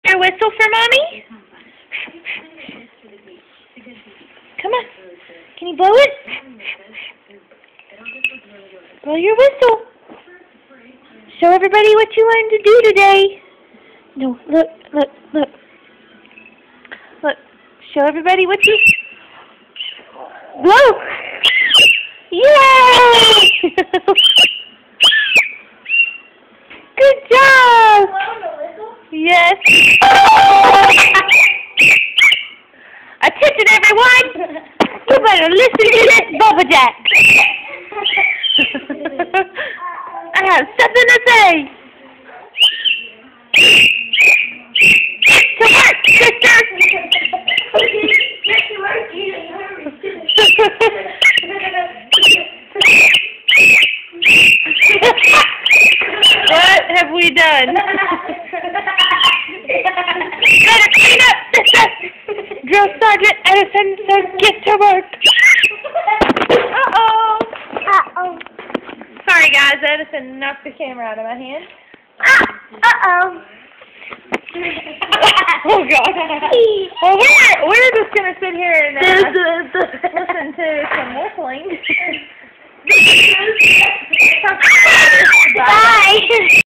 Your whistle for Mommy? Come on. Can you blow it? Blow your whistle. Show everybody what you learned to do today. No, look, look, look. Look. Show everybody what you... Blow! Yay! Good job! Yes. Attention, everyone! You better listen to this Bubba Jack. I have something to say. To work, sister! What have we done? Better clean up, sister! Drill Sergeant Edison says get to work. Uh-oh. Uh-oh. Sorry, guys. Edison knocked the camera out of my hand. Uh-oh. Oh, God. Well, we're just going to sit here and...